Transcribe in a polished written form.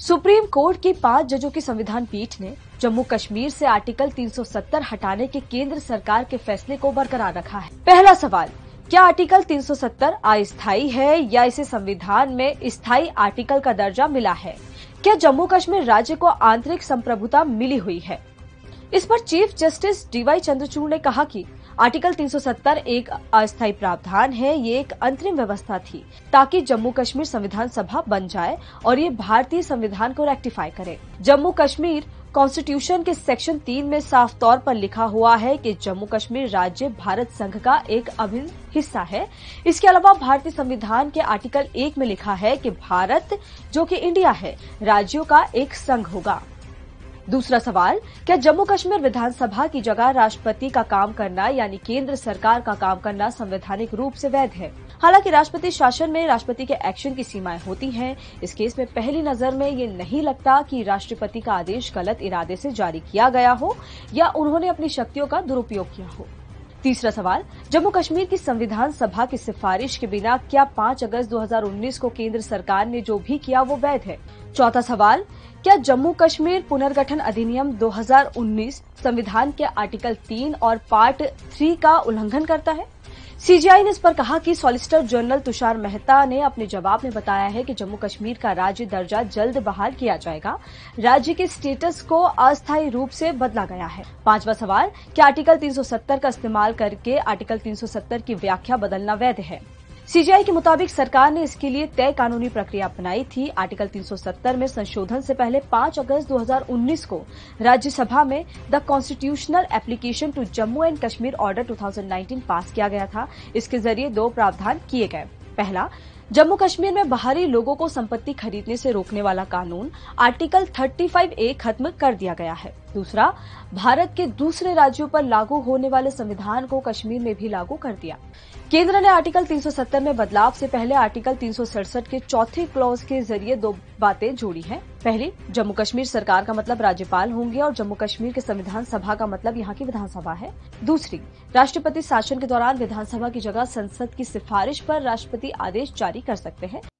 Supreme court की 5 जजों की संविधान पीठ ने जम्मू कश्मीर से आर्टिकल 370 हटाने के केंद्र सरकार के फैसले को बरकरार रखा है। पहला सवाल, क्या आर्टिकल 370 अस्थायी है या इसे संविधान में स्थायी आर्टिकल का दर्जा मिला है? क्या जम्मू कश्मीर राज्य को आंतरिक संप्रभुता मिली हुई है? इस पर चीफ जस्टिस डीवाई चंद्रचूड़ ने कहा कि आर्टिकल 370 एक अस्थायी प्रावधान है, ये एक अंतरिम व्यवस्था थी ताकि जम्मू कश्मीर संविधान सभा बन जाए और ये भारतीय संविधान को रेक्टिफाई करे। जम्मू कश्मीर कॉन्स्टिट्यूशन के सेक्शन 3 में साफ तौर पर लिखा हुआ है कि जम्मू कश्मीर राज्य भारत संघ का एक अभिन्न हिस्सा है। इसके अलावा भारतीय संविधान के आर्टिकल 1 में लिखा है कि भारत, जो कि इंडिया है, राज्यों का एक संघ होगा। दूसरा सवाल, क्या जम्मू कश्मीर विधानसभा की जगह राष्ट्रपति का काम करना यानी केंद्र सरकार का काम करना संवैधानिक रूप से वैध है? हालांकि राष्ट्रपति शासन में राष्ट्रपति के एक्शन की सीमाएं होती हैं। इस केस में पहली नजर में ये नहीं लगता कि राष्ट्रपति का आदेश गलत इरादे से जारी किया गया हो या उन्होंने अपनी शक्तियों का दुरुपयोग किया हो। तीसरा सवाल, जम्मू कश्मीर की संविधान सभा की सिफारिश के बिना क्या 5 अगस्त 2019 को केंद्र सरकार ने जो भी किया वो वैध है? चौथा सवाल, क्या जम्मू कश्मीर पुनर्गठन अधिनियम 2019 संविधान के आर्टिकल 3 और पार्ट 3 का उल्लंघन करता है? सीजेआई ने इस पर कहा कि सॉलिसिटर जनरल तुषार मेहता ने अपने जवाब में बताया है कि जम्मू कश्मीर का राज्य दर्जा जल्द बहाल किया जाएगा। राज्य के स्टेटस को अस्थायी रूप से बदला गया है। पांचवा सवाल, क्या आर्टिकल 370 का इस्तेमाल करके आर्टिकल 370 की व्याख्या बदलना वैध है? सीजेआई के मुताबिक सरकार ने इसके लिए तय कानूनी प्रक्रिया अपनाई थी। आर्टिकल 370 में संशोधन से पहले 5 अगस्त 2019 को राज्यसभा में the constitutional application to Jammu and Kashmir order 2019 pass किया गया था। इसके जरिए 2 प्रावधान किए गए। पहला, जम्मू कश्मीर में बाहरी लोगों को संपत्ति खरीदने से रोकने वाला कानून आर्टिकल 35A खत्म कर दिया गया है। दूसरा, भारत के दूसरे राज्यों पर लागू होने वाले संविधान को कश्मीर में भी लागू कर दिया। केंद्र ने आर्टिकल 370 में बदलाव से पहले आर्टिकल 367 के चौथे क्लॉज के जरिए 2 बातें जोड़ी हैं। पहली, जम्मू कश्मीर सरकार का मतलब राज्यपाल होंगे और जम्मू कश्मीर के संविधान सभा का मतलब यहाँ की विधानसभा है। दूसरी, राष्ट्रपति शासन के दौरान विधानसभा की जगह संसद की सिफारिश पर राष्ट्रपति आदेश जारी कर सकते हैं।